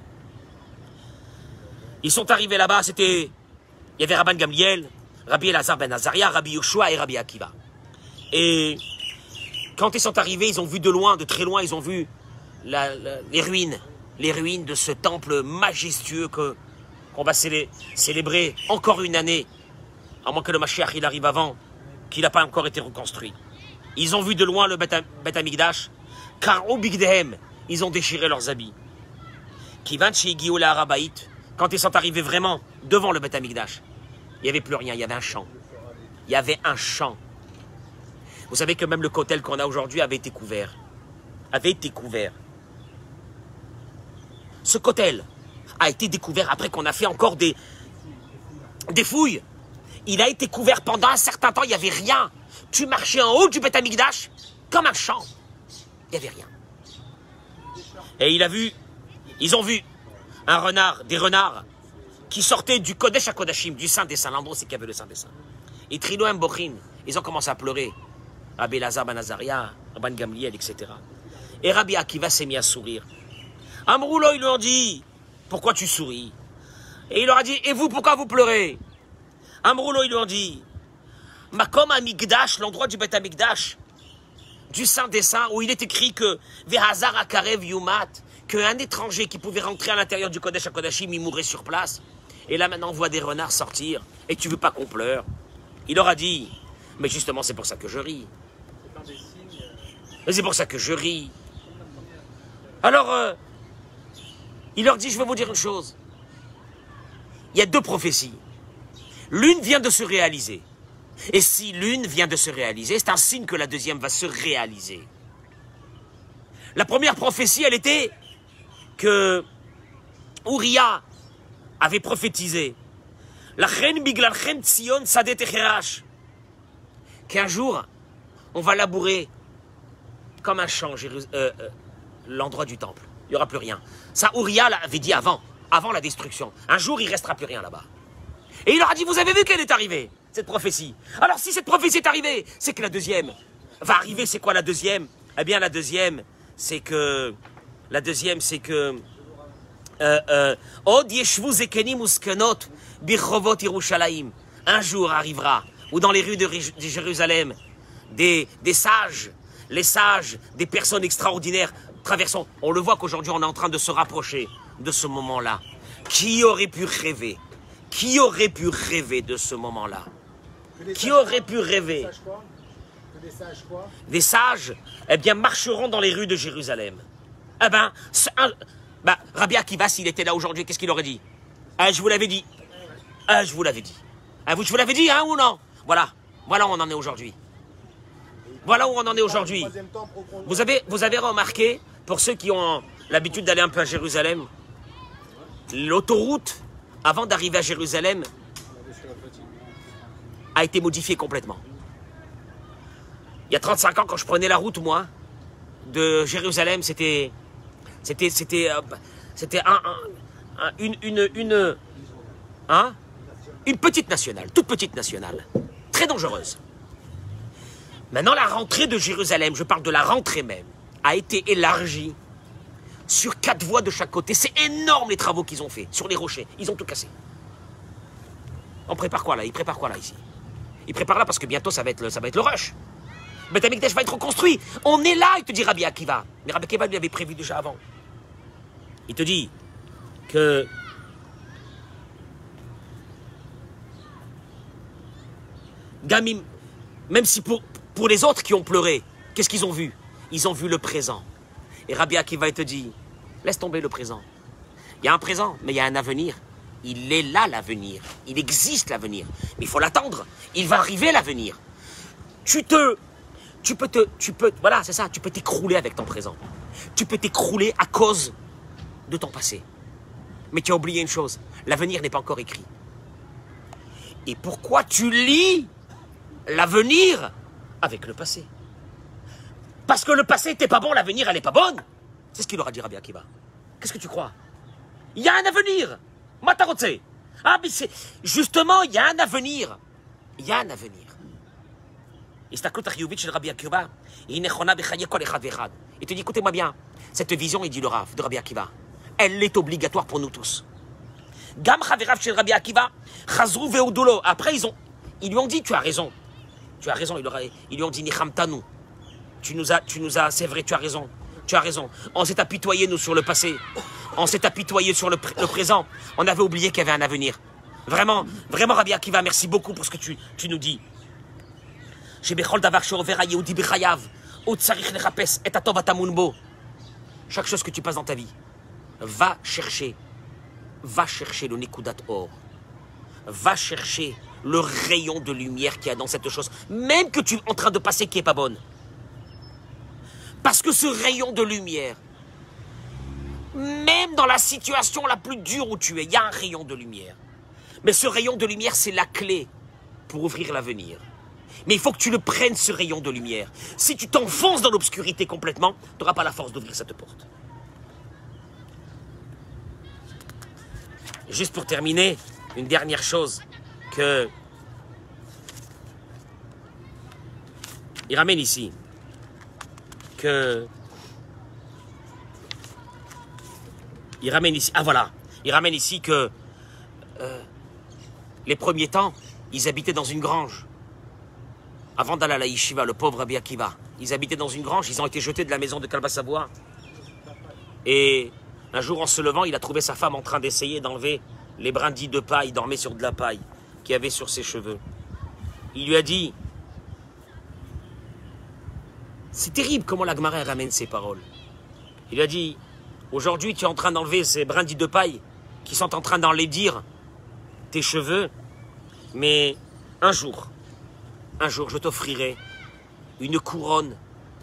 Ils sont arrivés là-bas, c'était, il y avait Rabban Gamliel, Rabbi Elazar ben Azaria, Rabbi Yoshua et Rabbi Akiva. Et quand ils sont arrivés, ils ont vu de loin, de très loin, ils ont vu la, la, les ruines, les ruines de ce temple majestueux que qu'on va célé, célébrer encore une année, à moins que le Mashiach il arrive avant, qu'il n'a pas encore été reconstruit. Ils ont vu de loin le Beth Amikdash, car au Bigdehem, ils ont déchiré leurs habits. Quand ils sont arrivés vraiment devant le Beth Amikdash, il n'y avait plus rien, il y avait un champ. Il y avait un champ. Vous savez que même le kotel qu'on a aujourd'hui avait été couvert. Avait été couvert. Ce kotel a été découvert après qu'on a fait encore des, des fouilles. Il a été couvert pendant un certain temps, il n'y avait rien. Tu marchais en haut du Beth Amikdash comme un champ. Il n'y avait rien. Et il a vu, ils ont vu un renard, des renards qui sortaient du Kodesh à Kodashim, du Saint des Saints, l'endroit où c'est qu'il y avait le Saint des Saints. Et Triloem Bochin, ils ont commencé à pleurer. Rabbi Elazar ben Azaria, Rabban Gamliel, et cetera. Et Rabbi Akiva s'est mis à sourire. Amroulo, ils lui ont dit, pourquoi tu souris? Et il leur a dit, et vous, pourquoi vous pleurez? Amroulo, ils lui ont dit, Makom Amikdash, l'endroit du Beth Amikdash, du Saint des Saints, où il est écrit que Vehazar Akarev Yumat, qu'un étranger qui pouvait rentrer à l'intérieur du Kodesh à Kodashim, il mourrait sur place. Et là maintenant on voit des renards sortir, et tu veux pas qu'on pleure? Il leur a dit, mais justement c'est pour ça que je ris. Mais c'est pour ça que je ris. Alors, euh, il leur dit, je vais vous dire une chose. Il y a deux prophéties. L'une vient de se réaliser. Et si l'une vient de se réaliser, c'est un signe que la deuxième va se réaliser. La première prophétie, elle était que Uriah avait prophétisé. La reine Biglalchem Tzion Sadet Echerash. qu'un jour, on va labourer comme un champ, euh, euh, l'endroit du temple. Il n'y aura plus rien. Ça, Uriah l'avait dit avant, avant la destruction. Un jour, il ne restera plus rien là-bas. Et il leur a dit, vous avez vu qu'elle est arrivée, cette prophétie. Alors si cette prophétie est arrivée, c'est que la deuxième va arriver. C'est quoi la deuxième? Eh bien, la deuxième, c'est que... La deuxième, c'est que... Od yeshvu zekenim uskenot birchovot Yerushalayim. Un jour arrivera où dans les rues de, de Jérusalem, des, des sages, les sages, des personnes extraordinaires traversons. On le voit qu'aujourd'hui on est en train de se rapprocher de ce moment-là. Qui aurait pu rêver? Qui aurait pu rêver de ce moment-là? Qui aurait pu rêver? Des sages quoi? Des sages, eh bien, marcheront dans les rues de Jérusalem. Eh ben, un, bah, Rabbi Akiva, s'il était là aujourd'hui, qu'est-ce qu'il aurait dit? Ah, je vous l'avais dit. Ah, je vous l'avais dit. Ah, vous, je vous l'avais dit, hein, ou non? Voilà. Voilà où on en est aujourd'hui. Voilà où on en est aujourd'hui. Vous avez, vous avez remarqué, pour ceux qui ont l'habitude d'aller un peu à Jérusalem, l'autoroute, avant d'arriver à Jérusalem, a été modifiée complètement. Il y a trente-cinq ans, quand je prenais la route, moi, de Jérusalem, c'était... C'était... C'était... Euh, c'était un, un, un, une... Une... Une... Hein, une petite nationale, toute petite nationale. Très dangereuse. Maintenant, la rentrée de Jérusalem, je parle de la rentrée même, a été élargie sur quatre voies de chaque côté. C'est énorme les travaux qu'ils ont fait sur les rochers. Ils ont tout cassé. On prépare quoi là? Ils préparent quoi là ici? Ils préparent là parce que bientôt ça va être le, ça va être le rush. Beth Amikdash va être reconstruit. On est là, il te dit Rabbi Akiva. Mais Rabbi Akiva lui avait prévu déjà avant. Il te dit que Gamim, même si pour, pour les autres qui ont pleuré, qu'est-ce qu'ils ont vu? Ils ont vu le présent. Et Rabbi Akiva te dit, laisse tomber le présent. Il y a un présent, mais il y a un avenir. Il est là l'avenir. Il existe l'avenir. Mais il faut l'attendre. Il va arriver l'avenir. Tu te... Tu peux te... Tu peux... Voilà, c'est ça. Tu peux t'écrouler avec ton présent. Tu peux t'écrouler à cause de ton passé. Mais tu as oublié une chose. L'avenir n'est pas encore écrit. Et pourquoi tu lis l'avenir avec le passé? Parce que le passé n'était pas bon, l'avenir, elle n'est pas bonne. C'est ce qu'il aura dit Rabbi Akiva. Qu'est-ce que tu crois? Il y a un avenir. Matarotse. Ah, mais c'est... Justement, il y a un avenir. Il y a un avenir. Et c'est à côté de Rabbi Akiva. Il te dit, écoutez-moi bien, cette vision, il dit le Rav de Rabbi Akiva, elle est obligatoire pour nous tous. Gam Chaverav chez Rabbi Akiva, Chazrou Veodulo. Après, ils, ont, ils lui ont dit, tu as raison. Tu as raison, ils, leur, ils lui ont dit, Nichamtanu. Tu nous as, tu nous as, c'est vrai, tu as raison. Tu as raison. On s'est apitoyé, nous, sur le passé. On s'est apitoyé sur le, le présent. On avait oublié qu'il y avait un avenir. Vraiment, vraiment, Rabbi Akiva, merci beaucoup pour ce que tu, tu nous dis. Chaque chose que tu passes dans ta vie, va chercher, va chercher le Nekudat Or. Va chercher le rayon de lumière qu'il y a dans cette chose, même que tu es en train de passer qui n'est pas bonne. Parce que ce rayon de lumière, même dans la situation la plus dure où tu es, il y a un rayon de lumière. Mais ce rayon de lumière, c'est la clé pour ouvrir l'avenir. Mais il faut que tu le prennes, ce rayon de lumière. Si tu t'enfonces dans l'obscurité complètement, tu n'auras pas la force d'ouvrir cette porte. Juste pour terminer, une dernière chose que il ramène ici, que il ramène ici, ah voilà, il ramène ici que euh, les premiers temps, ils habitaient dans une grange. Avant d'aller à la yeshiva, le pauvre Rabbi Akiva, ils habitaient dans une grange, ils ont été jetés de la maison de Kalba-Savoie. Et un jour, en se levant, il a trouvé sa femme en train d'essayer d'enlever les brindilles de paille, il dormait sur de la paille qu'il y avait sur ses cheveux. Il lui a dit, c'est terrible comment la Gemara ramène ces paroles. Il lui a dit, aujourd'hui, tu es en train d'enlever ces brindilles de paille qui sont en train d'enlaidir tes cheveux, mais un jour, un jour, je t'offrirai une couronne,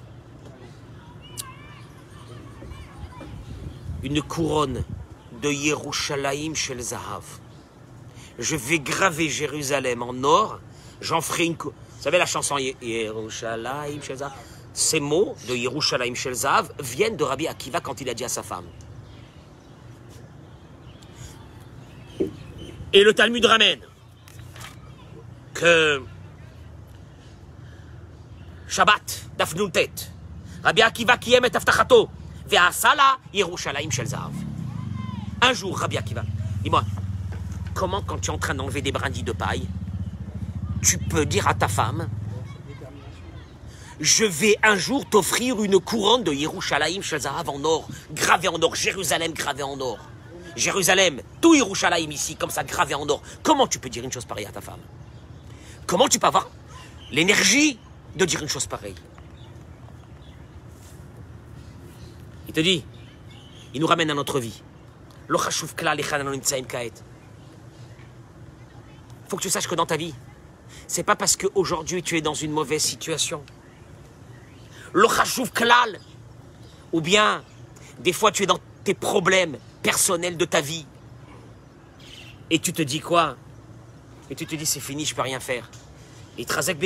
une couronne de Yerushalayim Shel Zahav. Je vais graver Jérusalem en or j'en ferai une... Vous savez la chanson Yerushalayim Shel Zahav? Ces mots de Yerushalayim Shel Zahav viennent de Rabbi Akiva quand il a dit à sa femme. Et le Talmud ramène que Shabbat, Daf Nun Tet, Rabbi Akiva qui aime et Aftachato, Ve'asala Yerushalayim Shel Zahav. Un jour, Rabbi Akiva, dis-moi, comment quand tu es en train d'enlever des brindilles de paille, tu peux dire à ta femme, je vais un jour t'offrir une couronne de Yerushalayim Shel Zahav en or, gravée en or, Jérusalem gravée en or. Jérusalem, tout Yerushalayim ici, comme ça, gravé en or. Comment tu peux dire une chose pareille à ta femme? Comment tu peux avoir l'énergie de dire une chose pareille? Il te dit, il nous ramène à notre vie. Il faut que tu saches que dans ta vie, c'est pas parce qu'aujourd'hui tu es dans une mauvaise situation. Ou bien, des fois tu es dans tes problèmes personnels de ta vie. Et tu te dis quoi? Et tu te dis c'est fini, je peux rien faire. Il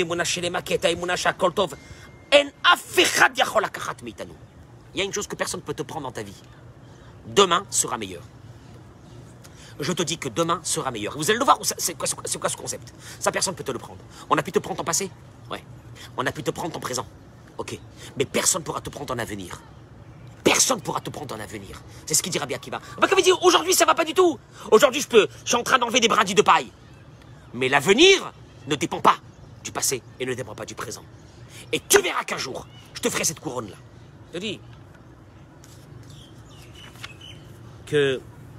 y a une chose que personne ne peut te prendre dans ta vie. Demain sera meilleur. Je te dis que demain sera meilleur. Vous allez le voir, c'est quoi, quoi ce concept? Ça, personne ne peut te le prendre. On a pu te prendre ton passé? Ouais. On a pu te prendre ton présent? Ok. Mais personne ne pourra te prendre ton avenir. Personne ne pourra te prendre ton avenir. C'est ce qu'il dit Rabbi Akiva. Rabbi Akiva dit, aujourd'hui, ça ne va pas du tout. Aujourd'hui, je peux, je suis en train d'enlever des brindilles de paille. Mais l'avenir ne dépend pas du passé et ne dépend pas du présent. Et tu verras qu'un jour, je te ferai cette couronne-là. Je te dis que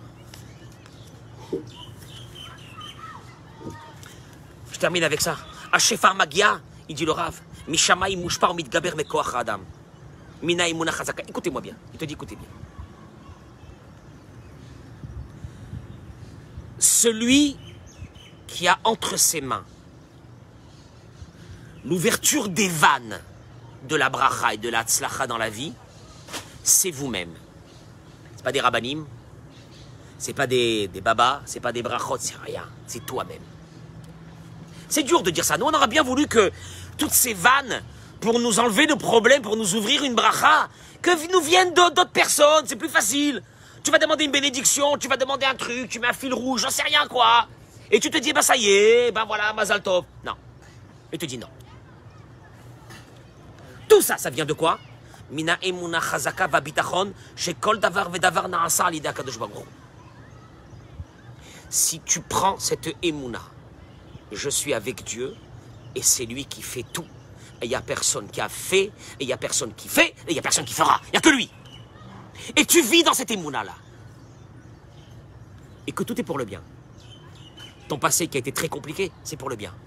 je termine avec ça. Ashefar Magia, il dit le Rav, Mishamaï Mushpar Mitgaber Mekoach Adam. Mina Imuna Chazaka. Écoutez-moi bien. Il te dit écoutez bien. Celui qui a entre ses mains l'ouverture des vannes de la bracha et de la tzlacha dans la vie, c'est vous-même. C'est pas des rabbanim, c'est pas des, des babas, c'est pas des brachot, c'est rien. C'est toi-même. C'est dur de dire ça. Nous, on aurait bien voulu que toutes ces vannes pour nous enlever nos problèmes, pour nous ouvrir une bracha, que nous viennent d'autres personnes, c'est plus facile. Tu vas demander une bénédiction, tu vas demander un truc, tu mets un fil rouge, j'en sais rien quoi. Et tu te dis, ben ça y est, ben voilà, Mazal Tov. Non. Il te dit non. Tout ça, ça vient de quoi? Mina emuna chazaka va bitachon, shekol davar vedavar naasa alida kadosh baruch. Si tu prends cette emuna, je suis avec Dieu, et c'est lui qui fait tout. Et il n'y a personne qui a fait, et il n'y a personne qui fait, et il n'y a personne qui fera. Il n'y a que lui. Et tu vis dans cette émouna-là. Et que tout est pour le bien. Ton passé qui a été très compliqué, c'est pour le bien.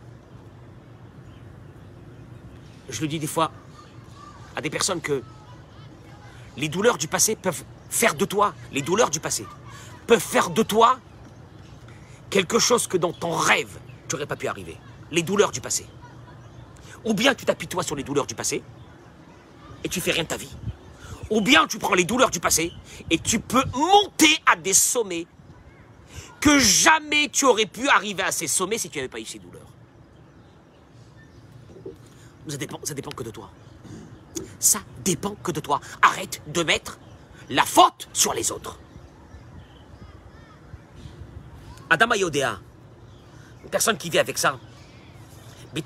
Je le dis des fois à des personnes que les douleurs du passé peuvent faire de toi, les douleurs du passé, peuvent faire de toi quelque chose que dans ton rêve, tu n'aurais pas pu arriver. Les douleurs du passé. Ou bien tu t'appuies toi sur les douleurs du passé et tu fais rien de ta vie. Ou bien tu prends les douleurs du passé et tu peux monter à des sommets que jamais tu aurais pu arriver à ces sommets si tu n'avais pas eu ces douleurs. Ça dépend, ça dépend que de toi. Ça dépend que de toi. Arrête de mettre la faute sur les autres. Adam Ayodéa, une personne qui vit avec ça, il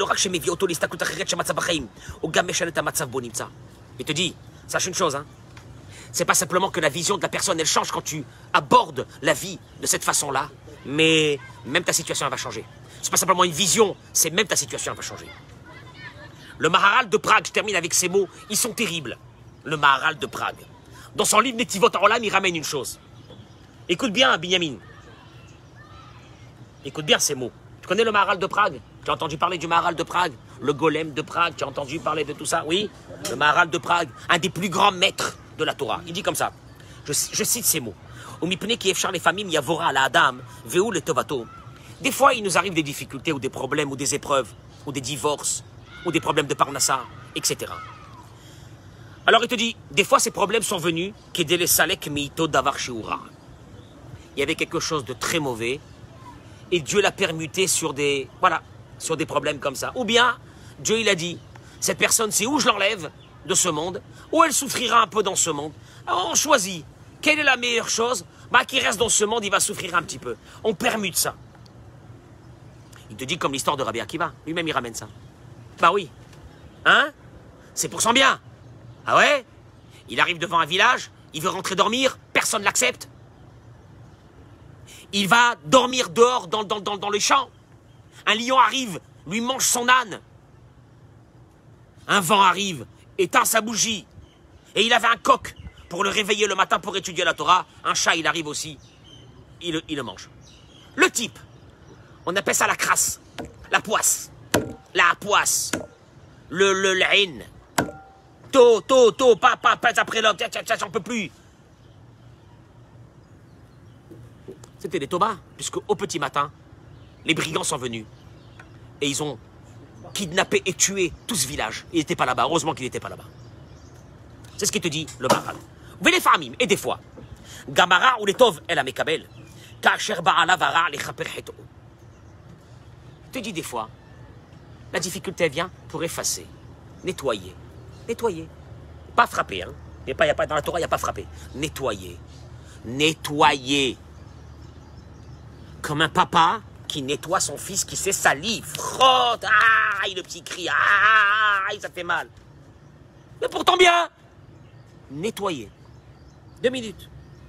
te dit, sache une chose, hein, c'est pas simplement que la vision de la personne, elle change quand tu abordes la vie de cette façon-là, mais même ta situation, elle va changer. C'est pas simplement une vision, c'est même ta situation, elle va changer. Le Maharal de Prague, je termine avec ces mots, ils sont terribles. Le Maharal de Prague. Dans son livre Netivot Haolam, il ramène une chose. Écoute bien, Binyamin. Écoute bien ces mots. Tu connais le Maharal de Prague? Tu as entendu parler du Maharal de Prague? Le Golem de Prague, tu as entendu parler de tout ça? Oui? Le Maharal de Prague, un des plus grands maîtres de la Torah. Il dit comme ça, je, je cite ces mots. Des fois, il nous arrive des difficultés ou des problèmes ou des épreuves ou des divorces ou des problèmes de parnassa, et cetera. Alors il te dit, des fois ces problèmes sont venus, il y avait quelque chose de très mauvais, et Dieu l'a permuté sur des... Voilà, sur des problèmes comme ça. Ou bien, Dieu il a dit, cette personne c'est où je l'enlève de ce monde, ou elle souffrira un peu dans ce monde. Alors on choisit, quelle est la meilleure chose? Bah qui reste dans ce monde, il va souffrir un petit peu. On permute ça. Il te dit comme l'histoire de Rabbi Akiva, lui-même il ramène ça. Bah oui. Hein? C'est pour son bien. Ah ouais? Il arrive devant un village, il veut rentrer dormir, personne ne l'accepte. Il va dormir dehors dans, dans, dans, dans les champs. Un lion arrive, lui mange son âne. Un vent arrive, éteint sa bougie. Et il avait un coq pour le réveiller le matin pour étudier la Torah. Un chat, il arrive aussi. Il, il le mange. Le type, on appelle ça la crasse, la poisse, la poisse, le le l'aine. Tôt, tôt, tôt, pas, pas, pas après l'homme, tiens, tiens, tiens, j'en peux plus. C'était des Tobas, puisque au petit matin, les brigands sont venus. Et ils ont kidnappé et tué tout ce village. Il n'était pas là-bas, heureusement qu'il n'était pas là-bas. C'est ce qu'il te dit, le Maharal. Vous les famim, et des fois, Gamara ou les Tov, elle a mekabel, Kacher Ba'ala Vara les Chaper Heto. Il te dit des fois, la difficulté vient pour effacer, nettoyer. Nettoyer. Pas frapper, hein. Il n'y a, a pas dans la Torah, il n'y a pas frapper. Nettoyer. Nettoyer. Comme un papa qui nettoie son fils qui s'est sali. Frotte. Ah, le petit cri. Ah, ça fait mal. Mais pourtant bien. Nettoyer. Deux minutes.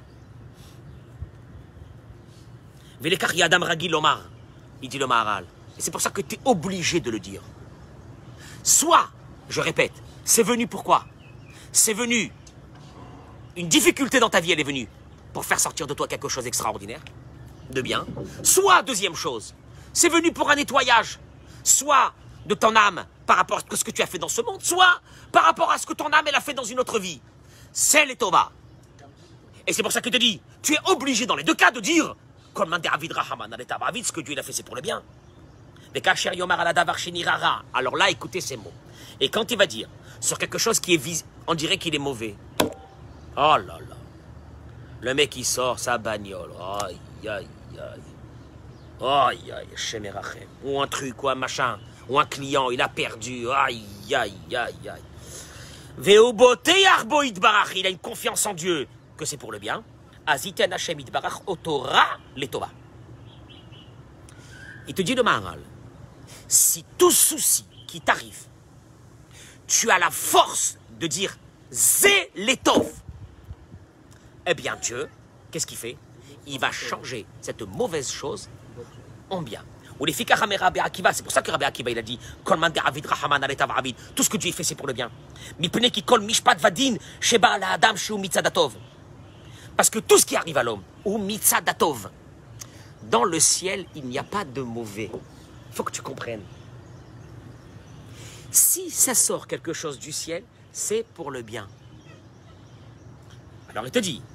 Velekari Adam Ragil Omar. Il dit le Maharal. Et c'est pour ça que tu es obligé de le dire. Soit, je répète, c'est venu pourquoi? C'est venu, une difficulté dans ta vie, elle est venue pour faire sortir de toi quelque chose d'extraordinaire, de bien. Soit, deuxième chose, c'est venu pour un nettoyage, soit de ton âme par rapport à ce que tu as fait dans ce monde, soit par rapport à ce que ton âme elle a fait dans une autre vie. C'est les Tova. Et c'est pour ça que je te dis, tu es obligé dans les deux cas de dire, comme un David Rahaman, ce que Dieu il a fait, c'est pour le bien. Alors là, écoutez ces mots. Et quand il va dire sur quelque chose qui est visible, on dirait qu'il est mauvais. Oh là là. Le mec il sort sa bagnole. Aïe aïe aïe. Aïe aïe, Shemerachem. Ou un truc, ou un machin. Ou un client, il a perdu. Aïe aïe aïe aïe. Veoboté arbo itbarach. Il a une confiance en Dieu que c'est pour le bien. Aziten Hashem itbarach otora letova. Il te dit le Maharal. Si tout souci qui t'arrive, tu as la force de dire Zé l'étoffe, eh bien Dieu, qu'est-ce qu'il fait? Il va changer cette mauvaise chose en bien. Ou les fika Rabbi Akiva, c'est pour ça que Rabbi Akiva il a dit tout ce que Dieu fait c'est pour le bien. Parce que tout ce qui arrive à l'homme, ou mitzadatov, dans le ciel il n'y a pas de mauvais. Il faut que tu comprennes. Si ça sort quelque chose du ciel, c'est pour le bien. Alors il te dit,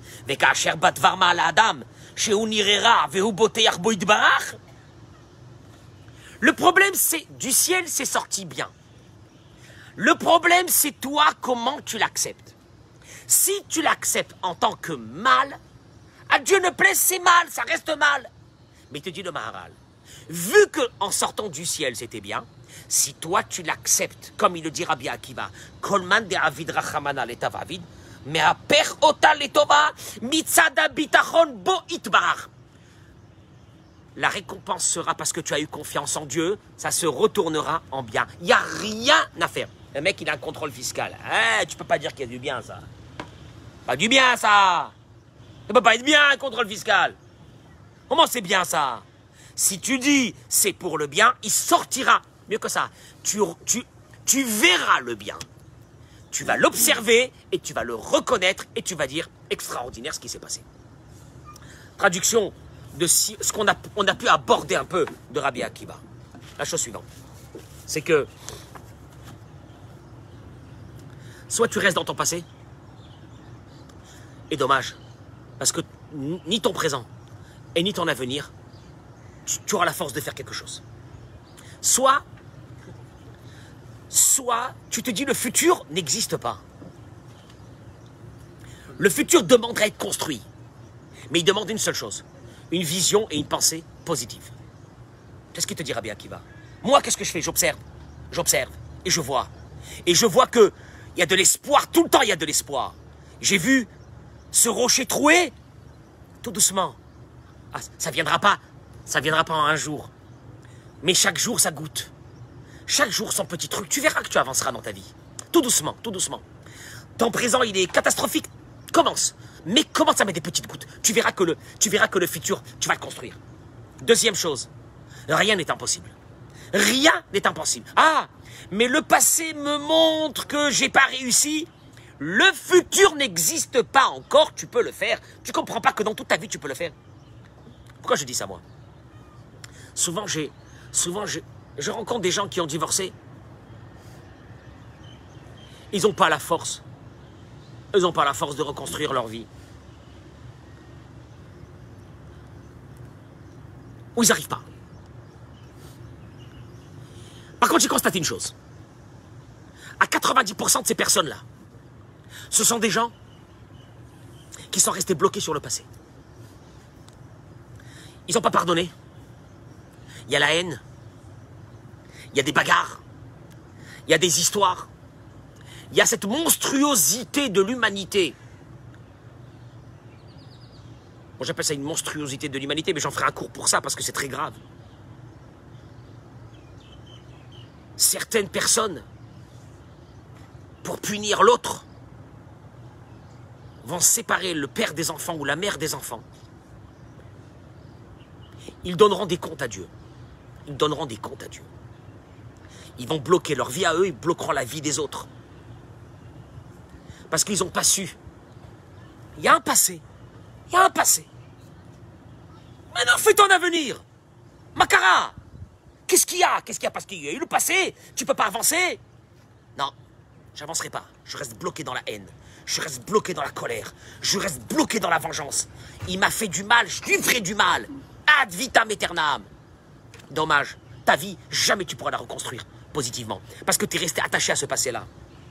le problème c'est, du ciel c'est sorti bien. Le problème c'est toi, comment tu l'acceptes. Si tu l'acceptes en tant que mal, à Dieu ne plaise c'est mal, ça reste mal. Mais il te dit le Maharal, vu qu'en sortant du ciel c'était bien, si toi tu l'acceptes, comme il le dit Rabbi Akiva, Kolman de Avid Rachamana l'Etavavid, mais à Per Ota l'Etova, Mitzada Bitachon Bo Itbar. La récompense sera parce que tu as eu confiance en Dieu, ça se retournera en bien. Il n'y a rien à faire. Le mec, il a un contrôle fiscal. Eh, tu peux pas dire qu'il y a du bien, ça. Pas du bien, ça. Ça peut pas être bien, un contrôle fiscal. Comment c'est bien, ça? Si tu dis c'est pour le bien, il sortira. Mieux que ça, tu, tu, tu verras le bien. Tu vas l'observer et tu vas le reconnaître et tu vas dire extraordinaire ce qui s'est passé. Traduction de ce qu'on a, on a pu aborder un peu de Rabbi Akiva. La chose suivante, c'est que soit tu restes dans ton passé, et dommage, parce que ni ton présent et ni ton avenir, tu, tu auras la force de faire quelque chose. Soit Soit tu te dis le futur n'existe pas. Le futur demanderait à être construit. Mais il demande une seule chose, une vision et une pensée positive. Qu'est-ce qu'il te dit Rabbi Akiva? Moi, qu'est-ce que je fais? J'observe. J'observe. Et je vois. Et je vois que il y a de l'espoir. Tout le temps, il y a de l'espoir. J'ai vu ce rocher troué. Tout doucement. Ah, ça viendra pas. Ça viendra pas en un jour. Mais chaque jour, ça goûte. Chaque jour, son petit truc. Tu verras que tu avanceras dans ta vie. Tout doucement, tout doucement. Ton présent, il est catastrophique. Commence. Mais commence à mettre des petites gouttes. Tu verras que le, tu verras que le futur, tu vas le construire. Deuxième chose. Rien n'est impossible. Rien n'est impossible. Ah, mais le passé me montre que j'ai pas réussi. Le futur n'existe pas encore. Tu peux le faire. Tu comprends pas que dans toute ta vie, tu peux le faire. Pourquoi je dis ça, moi? Souvent, j'ai, souvent, je, je rencontre des gens qui ont divorcé. Ils n'ont pas la force. Ils n'ont pas la force de reconstruire leur vie. Ou ils n'arrivent pas. Par contre, j'ai constaté une chose. À quatre-vingt-dix pour cent de ces personnes-là, ce sont des gens qui sont restés bloqués sur le passé. Ils n'ont pas pardonné. Il y a la haine. Il y a des bagarres. Il y a des histoires. Il y a cette monstruosité de l'humanité. Bon, j'appelle ça une monstruosité de l'humanité, mais j'en ferai un cours pour ça parce que c'est très grave. Certaines personnes, pour punir l'autre, vont séparer le père des enfants ou la mère des enfants. Ils donneront des comptes à Dieu. Ils donneront des comptes à Dieu. Ils vont bloquer leur vie à eux, ils bloqueront la vie des autres. Parce qu'ils n'ont pas su. Il y a un passé. Il y a un passé. Maintenant, fais ton avenir. Makara. Qu'est-ce qu'il y a? Qu'est-ce qu'il y a? Parce qu'il y a eu le passé. Tu ne peux pas avancer. Non, j'avancerai pas. Je reste bloqué dans la haine. Je reste bloqué dans la colère. Je reste bloqué dans la vengeance. Il m'a fait du mal, je lui ferai du mal. Ad vitam aeternam. Dommage. Ta vie, jamais tu pourras la reconstruire positivement. Parce que tu es resté attaché à ce passé-là.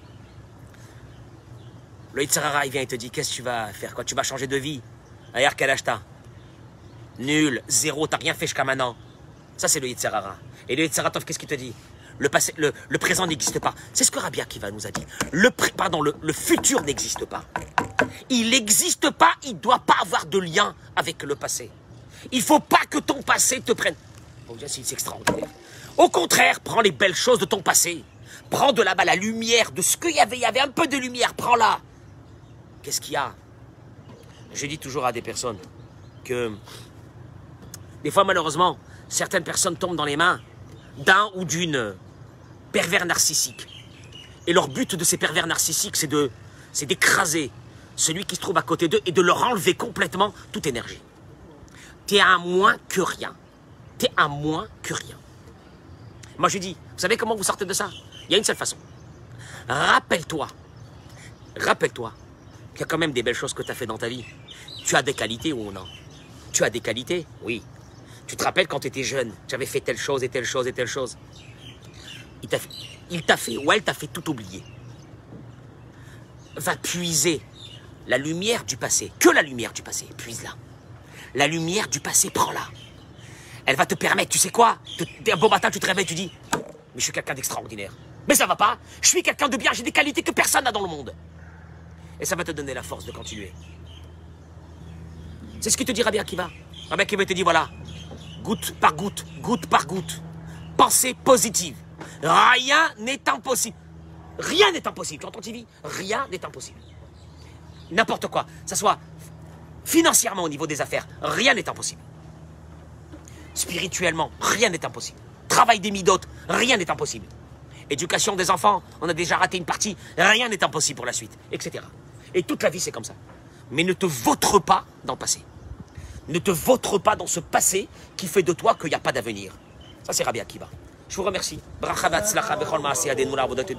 Le Yitzhara, il vient et te dit, qu'est-ce que tu vas faire? Quoi, tu vas changer de vie? Ailleurs, quel âge t'as? Nul, zéro, t'as rien fait jusqu'à maintenant. Ça, c'est le Yitzhara. Et le Yitzhara, qu'est-ce qu'il te dit? Le, passé, le, le présent n'existe pas. C'est ce que Rabbi Akiva nous a dit. Le, pré, pardon, le, le futur n'existe pas. Il n'existe pas, il ne doit pas avoir de lien avec le passé. Il ne faut pas que ton passé te prenne. Oh, c'est extraordinaire. Au contraire, prends les belles choses de ton passé. Prends de là-bas la lumière, de ce qu'il y avait. Il y avait un peu de lumière, prends-la. Qu'est-ce qu'il y a? Je dis toujours à des personnes que des fois, malheureusement, certaines personnes tombent dans les mains d'un ou d'une pervers narcissique. Et leur but de ces pervers narcissiques, c'est de, c'est d'écraser celui qui se trouve à côté d'eux et de leur enlever complètement toute énergie. T'es un moins que rien. T'es un moins que rien. Moi, je dis, vous savez comment vous sortez de ça? Il y a une seule façon. Rappelle-toi, rappelle-toi qu'il y a quand même des belles choses que tu as fait dans ta vie. Tu as des qualités ou non? Tu as des qualités? Oui. Tu te rappelles quand tu étais jeune, tu avais fait telle chose et telle chose et telle chose. Il t'a fait, il t'a fait ou elle t'a fait tout oublier. Va puiser la lumière du passé. Que la lumière du passé, puise-la. La lumière du passé, prends-la. Elle va te permettre, tu sais quoi? Un beau matin, tu te réveilles, tu dis, mais je suis quelqu'un d'extraordinaire. Mais ça va pas. Je suis quelqu'un de bien, j'ai des qualités que personne n'a dans le monde. Et ça va te donner la force de continuer. C'est ce que te dit Rabbi Akiva. Rabbi Akiva te dit, voilà, goutte par goutte, goutte par goutte. Pensée positive. Rien n'est impossible. Rien n'est impossible. Tu entends, Tivi? Rien n'est impossible. N'importe quoi. Ça soit financièrement au niveau des affaires, rien n'est impossible. Spirituellement, rien n'est impossible. Travail des midotes, rien n'est impossible. Éducation des enfants, on a déjà raté une partie, rien n'est impossible pour la suite, et cetera. Et toute la vie, c'est comme ça. Mais ne te vautre pas dans le passé. Ne te vautre pas dans ce passé qui fait de toi qu'il n'y a pas d'avenir. Ça, c'est Rabbi Akiva. Je vous remercie.